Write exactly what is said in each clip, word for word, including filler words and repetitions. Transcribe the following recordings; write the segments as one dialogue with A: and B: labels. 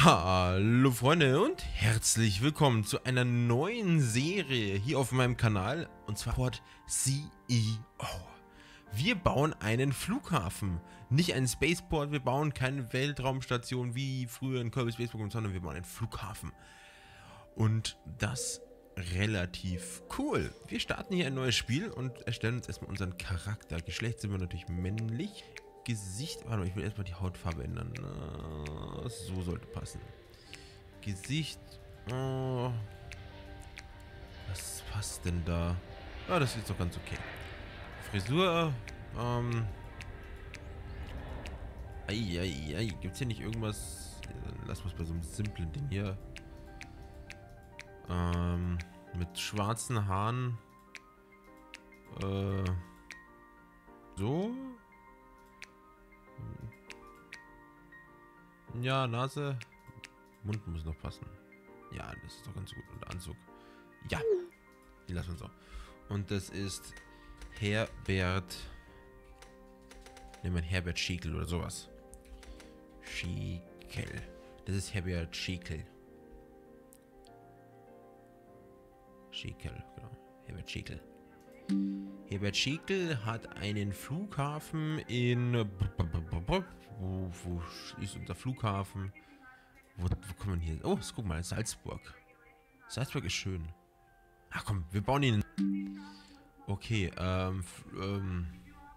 A: Hallo Freunde und herzlich willkommen zu einer neuen Serie hier auf meinem Kanal, und zwar Port C E O. Wir bauen einen Flughafen, nicht einen Spaceport, wir bauen keine Weltraumstation wie früher in Kirby Space Program, sondern wir bauen einen Flughafen. Und das relativ cool. Wir starten hier ein neues Spiel und erstellen uns erstmal unseren Charakter. Geschlecht sind wir natürlich männlich. Gesicht, warte mal, ich will erstmal die Hautfarbe ändern. Na, so sollte passen. Gesicht, oh, was passt denn da? Ah, das ist doch ganz okay. Frisur, ähm, ei, gibt's hier nicht irgendwas? Lass uns bei so einem simplen Ding hier. Ähm, mit schwarzen Haaren. Äh, so. Ja, Nase. Mund muss noch passen. Ja, das ist doch ganz gut. Und Anzug. Ja, die lassen wir so. Und das ist Herbert. Nehmen wir Herbert Schiekel oder sowas. Schiekel. Das ist Herbert Schiekel. Schiekel, genau. Herbert Schiekel. Herbert Schiekel hat einen Flughafen in... Wo, wo ist unser Flughafen? Wo, wo kommen wir hier? Oh, guck mal, Salzburg. Salzburg ist schön. Ach komm, wir bauen ihn... Okay, ähm... Ähm...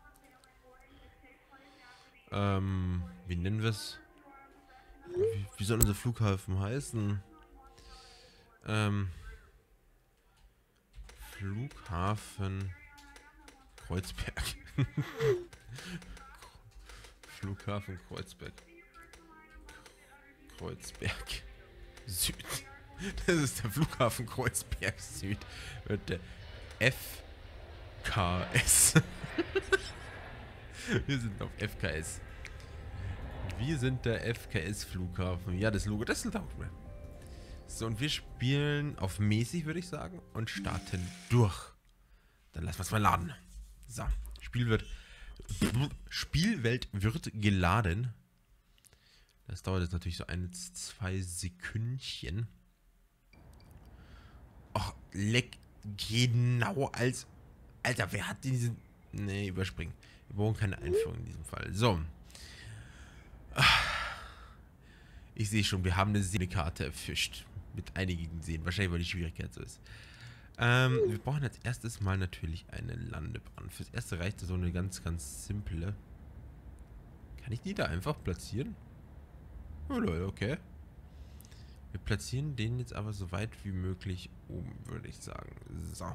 A: Ähm... Wie nennen wir es? Wie, wie soll unser Flughafen heißen? Ähm... Flughafen... Kreuzberg. Flughafen Kreuzberg. Kreuzberg Süd. Das ist der Flughafen Kreuzberg Süd. Wird der F K S. Wir sind auf F K S. Wir sind der F K S Flughafen. Ja, das Logo, das taugt mir. So, und wir spielen auf mäßig, würde ich sagen, und starten durch. Dann lassen wir es mal laden. So, Spiel wird... Spielwelt wird geladen. Das dauert jetzt natürlich so ein, zwei Sekündchen. Ach, leck. Genau als... Alter, wer hat diesen... Nee, überspringen. Wir brauchen keine Einführung in diesem Fall. So. Ich sehe schon, wir haben eine Seenkarte erfischt. Mit einigen Seen. Wahrscheinlich, weil die Schwierigkeit so ist. Ähm, wir brauchen als erstes mal natürlich eine Landebahn. Fürs erste reicht so eine ganz, ganz simple. Kann ich die da einfach platzieren? Oh Leute, okay. Wir platzieren den jetzt aber so weit wie möglich oben, würde ich sagen. So.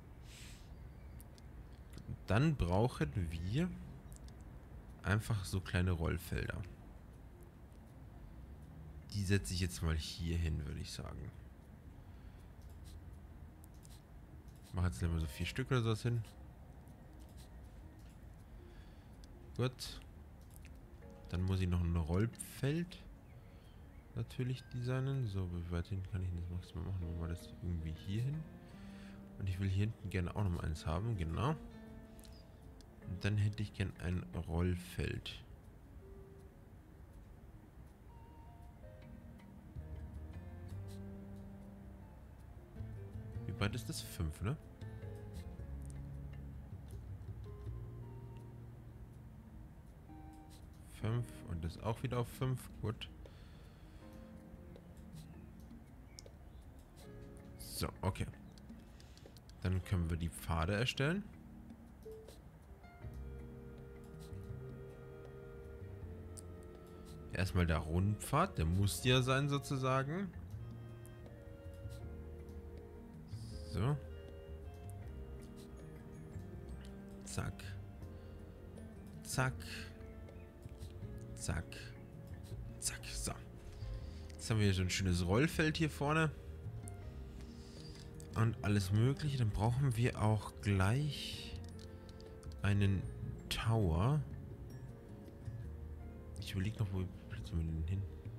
A: Dann brauchen wir einfach so kleine Rollfelder. Die setze ich jetzt mal hier hin, würde ich sagen. Ich mache jetzt immer so vier Stück oder sowas hin. Gut. Dann muss ich noch ein Rollfeld natürlich designen. So, wie weit hin kann ich das maximal machen? Machen wir das irgendwie hier hin. Und ich will hier hinten gerne auch noch mal eins haben. Genau. Und dann hätte ich gern ein Rollfeld. Wie weit ist das? fünf, ne? fünf und das auch wieder auf fünf. Gut. So, okay. Dann können wir die Pfade erstellen. Erstmal der Rundpfad, der muss ja sein sozusagen. So. Zack. Zack. Zack. Zack. So. Jetzt haben wir hier so ein schönes Rollfeld hier vorne. Und alles mögliche. Dann brauchen wir auch gleich einen Tower. Ich überlege noch, wo platzieren wir den hin?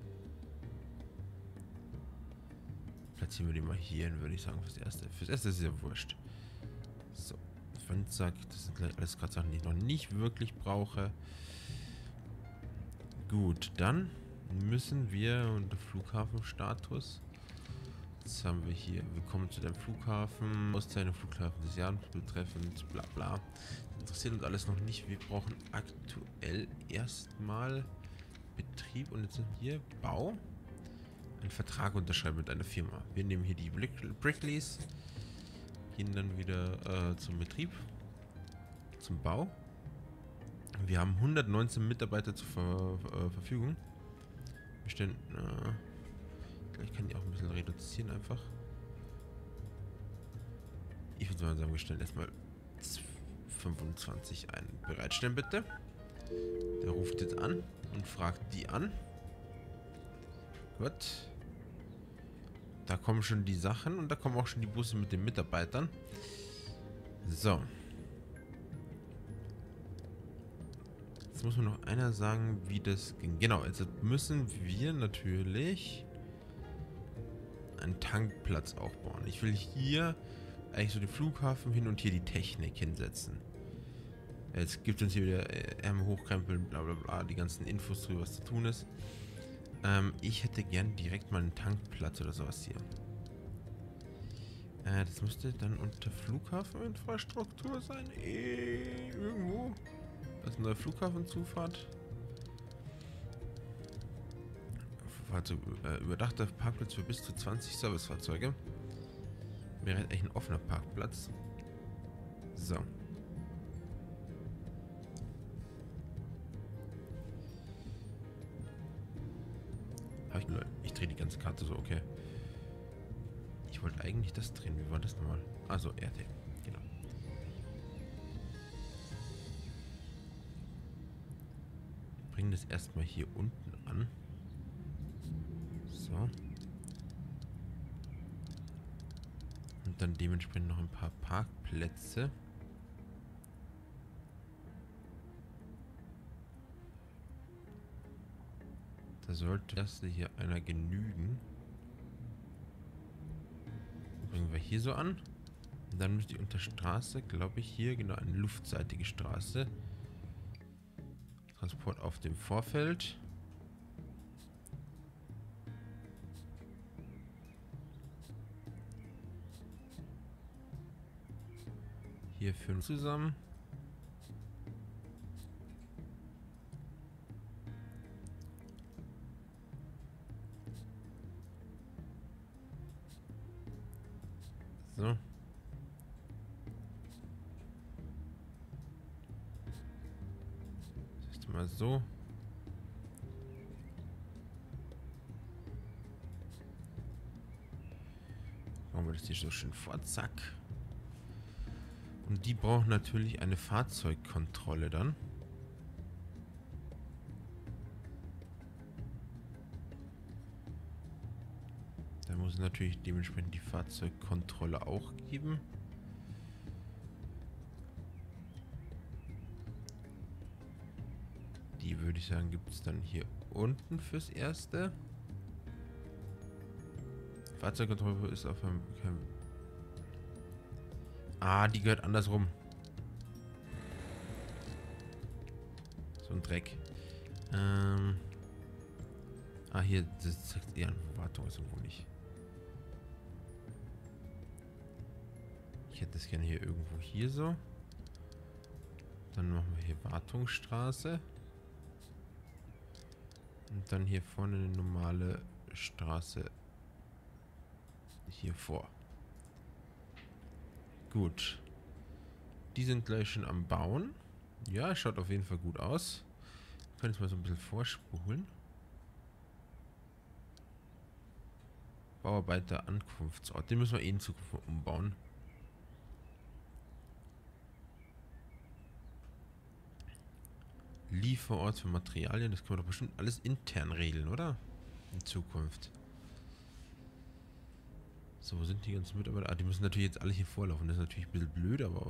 A: Platzieren wir den mal hier hin, würde ich sagen, fürs Erste. Fürs Erste ist es ja wurscht. So. Fenster, das sind alles gerade Sachen, die ich noch nicht wirklich brauche. Gut, dann müssen wir unter Flughafenstatus. Jetzt haben wir hier, willkommen zu deinem Flughafen, Auszeichnung Flughafen des Jahres betreffend, bla bla. Interessiert uns alles noch nicht. Wir brauchen aktuell erstmal Betrieb und jetzt sind hier Bau. Einen Vertrag unterschreiben mit einer Firma. Wir nehmen hier die Brickleys, gehen dann wieder äh, zum Betrieb, zum Bau. Wir haben hundertneunzehn Mitarbeiter zur Ver äh, Verfügung. Wir stellen, äh, ich kann die auch ein bisschen reduzieren einfach. Ich würde mal sagen, wir stellen erstmal fünfundzwanzig ein. Bereitstellen bitte. Der ruft jetzt an und fragt die an. Gut. Da kommen schon die Sachen und da kommen auch schon die Busse mit den Mitarbeitern. So. Jetzt muss mir noch einer sagen, wie das ging. Genau, also müssen wir natürlich einen Tankplatz auch bauen. Ich will hier eigentlich so den Flughafen hin und hier die Technik hinsetzen. Jetzt gibt es uns hier wieder äh, Ärmel hochkrempeln, bla bla bla, die ganzen Infos drüber, was zu tun ist. Ähm, ich hätte gern direkt mal einen Tankplatz oder sowas hier. Äh, das müsste dann unter Flughafeninfrastruktur sein. Äh, irgendwo. Das ist eine neue Flughafenzufahrt. Fahrzeug, äh, überdachter Parkplatz für bis zu zwanzig Servicefahrzeuge. Wäre halt echt ein offener Parkplatz. So. Hab ich, ich drehe die ganze Karte so, okay. Ich wollte eigentlich das drehen. Wie war das nochmal? Also R T. Genau. Bringen das erstmal hier unten an. So. Und dann dementsprechend noch ein paar Parkplätze. Da sollte das hier einer genügen. Bringen wir hier so an. Und dann müsste die unter Straße, glaube ich, hier genau eine luftseitige Straße. Transport auf dem Vorfeld. Hier fünf zusammen. So. Das ist mal so. Machen wir das hier so schön vor. Zack. Und die brauchen natürlich eine Fahrzeugkontrolle dann. Da muss es natürlich dementsprechend die Fahrzeugkontrolle auch geben. Die würde ich sagen, gibt es dann hier unten fürs Erste. Fahrzeugkontrolle ist auf einem... Ah, die gehört andersrum. So ein Dreck. Ähm... Ah, hier, das sagt eher eine Wartung, ist irgendwo nicht. Ich hätte das gerne hier irgendwo hier so. Dann machen wir hier Wartungsstraße. Und dann hier vorne eine normale Straße hier vor. Gut. Die sind gleich schon am Bauen. Ja, schaut auf jeden Fall gut aus. Wir können jetzt mal so ein bisschen vorspulen. Bauarbeiter Ankunftsort. Den müssen wir eh in Zukunft umbauen. Lieferort für Materialien. Das können wir doch bestimmt alles intern regeln, oder? In Zukunft. So, wo sind die ganzen Mitarbeiter? Ah, die müssen natürlich jetzt alle hier vorlaufen. Das ist natürlich ein bisschen blöd, aber...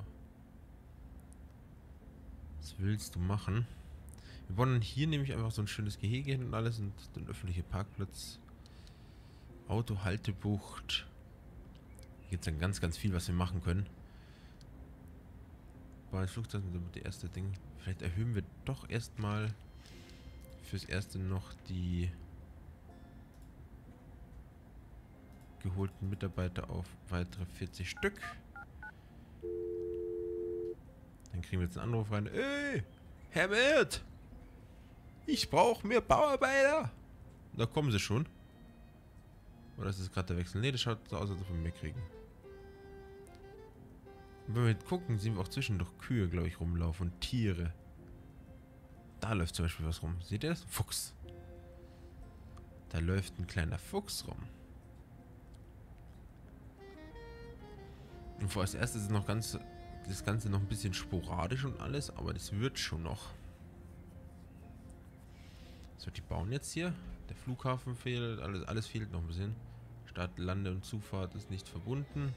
A: Was willst du machen? Wir bauen dann hier nämlich einfach so ein schönes Gehege hin und alles und den öffentlichen Parkplatz. Autohaltebucht. Hier gibt es dann ganz, ganz viel, was wir machen können. Bei Flugzeugen sind das erste Ding. Vielleicht erhöhen wir doch erstmal fürs Erste noch die abgeholten Mitarbeiter auf weitere vierzig Stück. Dann kriegen wir jetzt einen Anruf rein. Ey, Herr Wirt! Ich brauche mehr Bauarbeiter! Da kommen sie schon. Oder ist das gerade der Wechsel? Ne, das schaut so aus, als ob wir mehr kriegen. Und wenn wir gucken, sehen wir auch zwischendurch Kühe, glaube ich, rumlaufen und Tiere. Da läuft zum Beispiel was rum. Seht ihr das? Fuchs. Da läuft ein kleiner Fuchs rum. Und vorerst erst ist es noch ganz, das Ganze noch ein bisschen sporadisch und alles, aber das wird schon noch. So, die bauen jetzt hier. Der Flughafen fehlt, alles, alles fehlt noch ein bisschen. Start, Lande und Zufahrt ist nicht verbunden.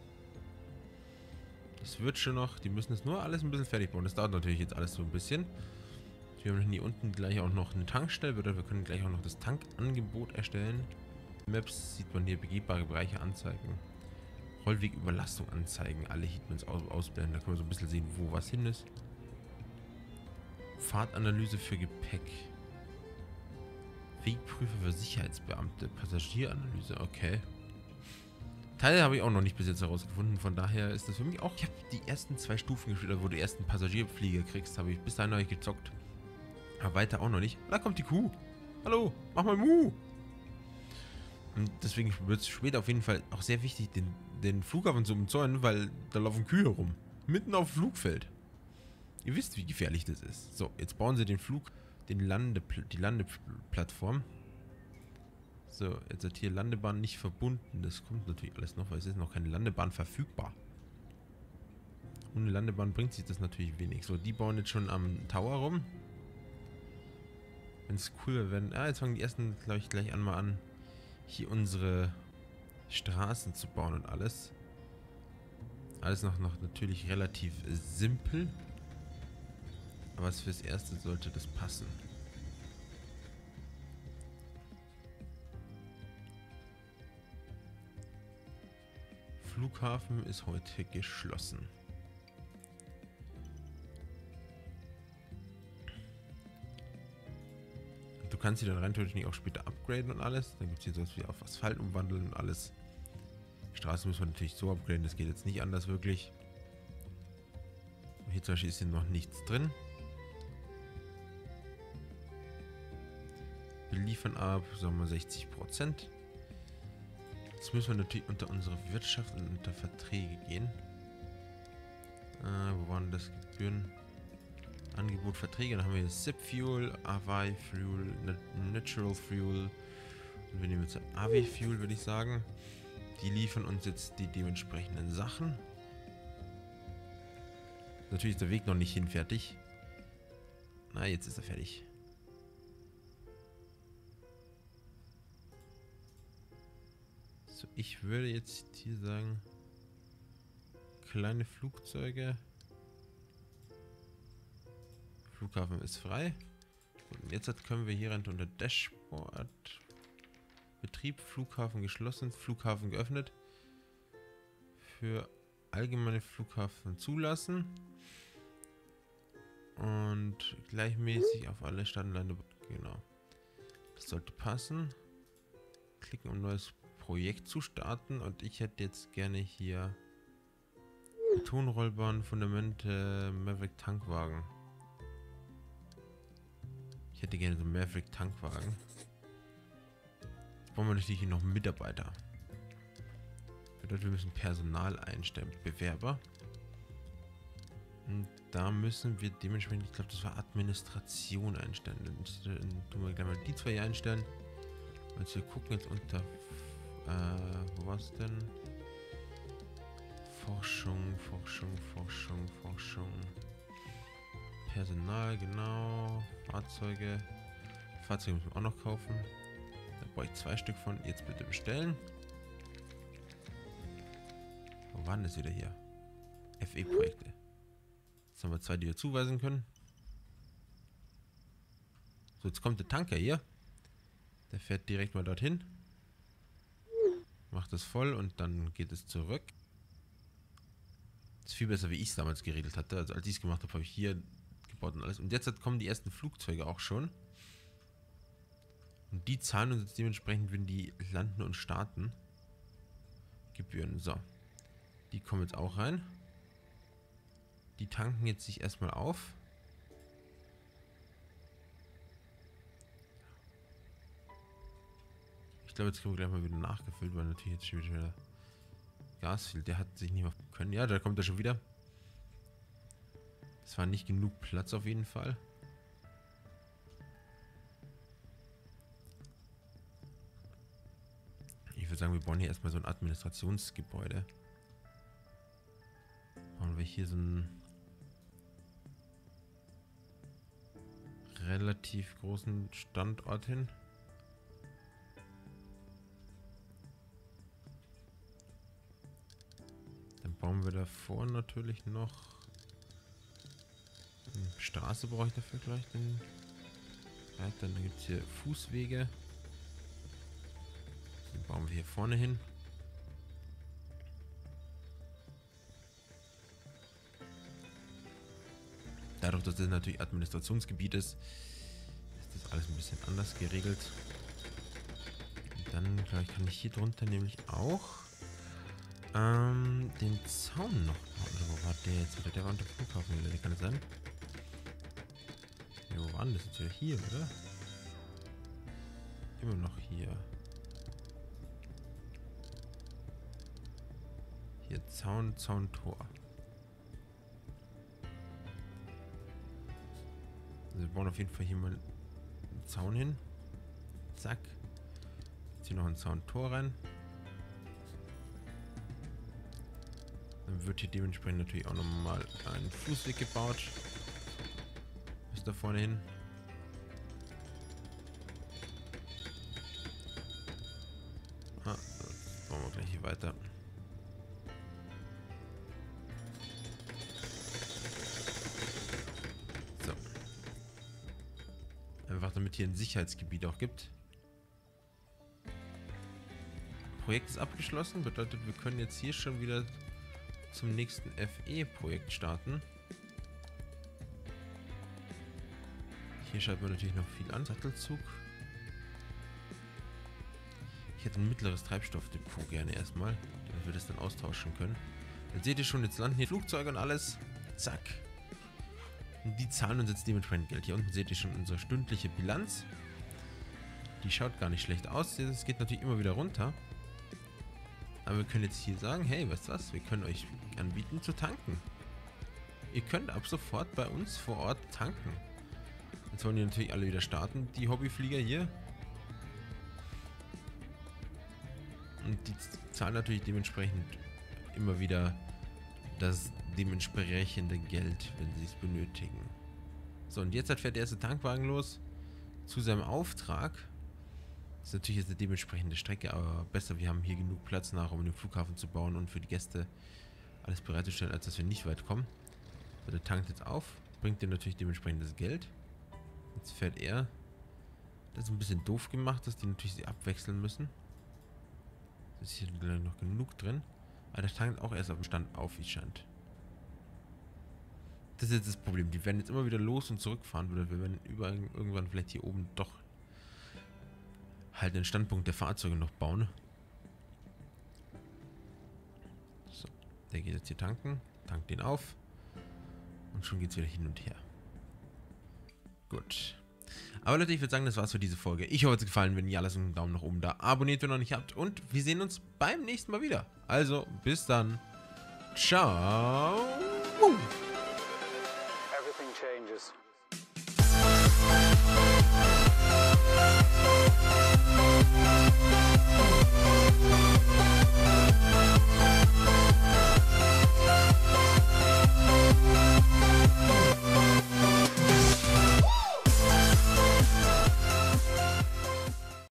A: Das wird schon noch. Die müssen es nur alles ein bisschen fertig bauen. Das dauert natürlich jetzt alles so ein bisschen. Wir haben hier unten gleich auch noch eine Tankstelle. Wir können gleich auch noch das Tankangebot erstellen. Maps sieht man hier begehbare Bereiche anzeigen. Rollwegüberlastung anzeigen. Alle Heatmaps aus ausblenden. Da können wir so ein bisschen sehen, wo was hin ist. Fahrtanalyse für Gepäck. Wegprüfer für Sicherheitsbeamte. Passagieranalyse. Okay. Teile habe ich auch noch nicht bis jetzt herausgefunden. Von daher ist das für mich auch... Ich habe die ersten zwei Stufen gespielt, wo du die ersten Passagierflieger kriegst. Habe ich bis dahin noch nicht gezockt. Aber weiter auch noch nicht. Da kommt die Kuh. Hallo, mach mal Mu. Und deswegen wird es später auf jeden Fall auch sehr wichtig, den, den Flughafen zu umzäunen, weil da laufen Kühe rum. Mitten auf dem Flugfeld. Ihr wisst, wie gefährlich das ist. So, jetzt bauen sie den Flug, den Lande, die Landeplattform. So, jetzt hat hier Landebahn nicht verbunden. Das kommt natürlich alles noch, weil es ist noch keine Landebahn verfügbar. Ohne Landebahn bringt sich das natürlich wenig. So, die bauen jetzt schon am Tower rum. Wenn es cool wäre, wenn... Ah, jetzt fangen die ersten, glaube ich, gleich an mal an, hier unsere Straßen zu bauen und alles. Alles noch, noch natürlich relativ simpel. Aber fürs Erste sollte das passen. Flughafen ist heute geschlossen. Du kannst sie dann rein theoretisch nicht auch später upgraden und alles. Dann gibt es hier sowas wie auf Asphalt umwandeln und alles. Die Straße müssen wir natürlich so upgraden, das geht jetzt nicht anders wirklich. Hier zum Beispiel ist hier noch nichts drin. Wir liefern ab, sagen wir sechzig Prozent. Jetzt müssen wir natürlich unter unsere Wirtschaft und unter Verträge gehen. Äh, wo waren das? Gebühren? Angebot, Verträge. Dann haben wir S I P-Fuel, Avi Fuel, Natural Fuel. Und wir nehmen jetzt Avi Fuel, würde ich sagen. Die liefern uns jetzt die dementsprechenden Sachen. Natürlich ist der Weg noch nicht hin fertig. Na, jetzt ist er fertig. So, ich würde jetzt hier sagen, kleine Flugzeuge. Flughafen ist frei. Und jetzt können wir hier rein unter Dashboard. Betrieb, Flughafen geschlossen, Flughafen geöffnet. Für allgemeine Flughafen zulassen. Und gleichmäßig auf alle Standlande. Genau. Das sollte passen. Klicken, um neues Projekt zu starten. Und ich hätte jetzt gerne hier Betonrollbahn, Fundamente, Maverick Tankwagen. Ich hätte gerne so einen Maverick Tankwagen. Jetzt brauchen wir natürlich hier noch Mitarbeiter. Bedeutet, wir müssen Personal einstellen, Bewerber. Und da müssen wir dementsprechend, ich glaube, das war Administration einstellen. Dann tun wir gleich mal die zwei hier einstellen. Und wir gucken jetzt unter, äh, wo war es denn? Forschung, Forschung, Forschung, Forschung. Personal, genau. Fahrzeuge. Fahrzeuge müssen wir auch noch kaufen. Da brauche ich zwei Stück von. Jetzt bitte bestellen. Wo waren das wieder hier? F E-Projekte. Jetzt haben wir zwei, die wir zuweisen können. So, jetzt kommt der Tanker hier. Der fährt direkt mal dorthin. Macht das voll und dann geht es zurück. Das ist viel besser, wie ich es damals geregelt hatte. Also als ich es gemacht habe, habe ich hier gebaut und alles. Und jetzt kommen die ersten Flugzeuge auch schon. Und die zahlen uns jetzt dementsprechend, wenn die landen und starten. Gebühren. So. Die kommen jetzt auch rein. Die tanken jetzt sich erstmal auf. Ich glaube, jetzt kriegen wir gleich mal wieder nachgefüllt, weil natürlich jetzt schon wieder Gas fehlt. Der hat sich nicht mehr können. Ja, da kommt er schon wieder. Es war nicht genug Platz auf jeden Fall. Ich würde sagen, wir bauen hier erstmal so ein Administrationsgebäude. Bauen wir hier so einen relativ großen Standort hin. Dann bauen wir davor natürlich noch eine Straße, brauche ich dafür gleich. Den, ja, dann gibt es hier Fußwege. Den bauen wir hier vorne hin. Dadurch, dass das natürlich Administrationsgebiet ist, ist das alles ein bisschen anders geregelt. Und dann, glaube ich, kann ich hier drunter nämlich auch ähm, den Zaun noch bauen. Oder wo war der jetzt wieder? Der war unter Flughafen, oder? Kann das sein? Ja, wo war denn das jetzt wieder? Hier, oder? Immer noch hier. Hier Zaun, Zauntor. Also wir bauen auf jeden Fall hier mal einen Zaun hin. Zack. Jetzt hier noch ein Zauntor rein. Dann wird hier dementsprechend natürlich auch nochmal ein Fußweg gebaut. Bis da vorne hin. Ah, jetzt bauen wir gleich hier weiter. So. Einfach damit hier ein Sicherheitsgebiet auch gibt. Projekt ist abgeschlossen, bedeutet, wir können jetzt hier schon wieder zum nächsten F E-Projekt starten. Hier schalten wir natürlich noch viel an. Sattelzug. Ich hätte ein mittleres Treibstoffdepot gerne erstmal, damit wir das dann austauschen können. Dann seht ihr schon, jetzt landen hier Flugzeuge und alles. Zack. Und die zahlen uns jetzt dementsprechend Geld. Hier unten seht ihr schon unsere stündliche Bilanz. Die schaut gar nicht schlecht aus. Das geht natürlich immer wieder runter. Aber wir können jetzt hier sagen, hey, weißt du was? Wir können euch anbieten zu tanken. Ihr könnt ab sofort bei uns vor Ort tanken. Jetzt wollen die natürlich alle wieder starten, die Hobbyflieger hier. Und die zahlen natürlich dementsprechend immer wieder das dementsprechende Geld, wenn sie es benötigen. So, und jetzt fährt der erste Tankwagen los zu seinem Auftrag. Das ist natürlich jetzt eine dementsprechende Strecke, aber besser, wir haben hier genug Platz nach, um den Flughafen zu bauen und für die Gäste alles bereitzustellen, als dass wir nicht weit kommen. So, der tankt jetzt auf, bringt dir natürlich dementsprechend das Geld. Jetzt fährt er. Das ist ein bisschen doof gemacht, dass die natürlich sie abwechseln müssen. Ist hier noch genug drin. Aber der tankt auch erst auf dem Stand auf, wie es scheint. Das ist jetzt das Problem. Die werden jetzt immer wieder los und zurückfahren. Oder wir werden überall, irgendwann vielleicht hier oben doch halt den Standpunkt der Fahrzeuge noch bauen. So, der geht jetzt hier tanken. Tankt den auf. Und schon geht es wieder hin und her. Gut. Aber Leute, ich würde sagen, das war's für diese Folge. Ich hoffe, es hat gefallen. Wenn ja, lasst einen Daumen nach oben da. Abonniert, wenn ihr noch nicht habt. Und wir sehen uns beim nächsten Mal wieder. Also, bis dann. Ciao.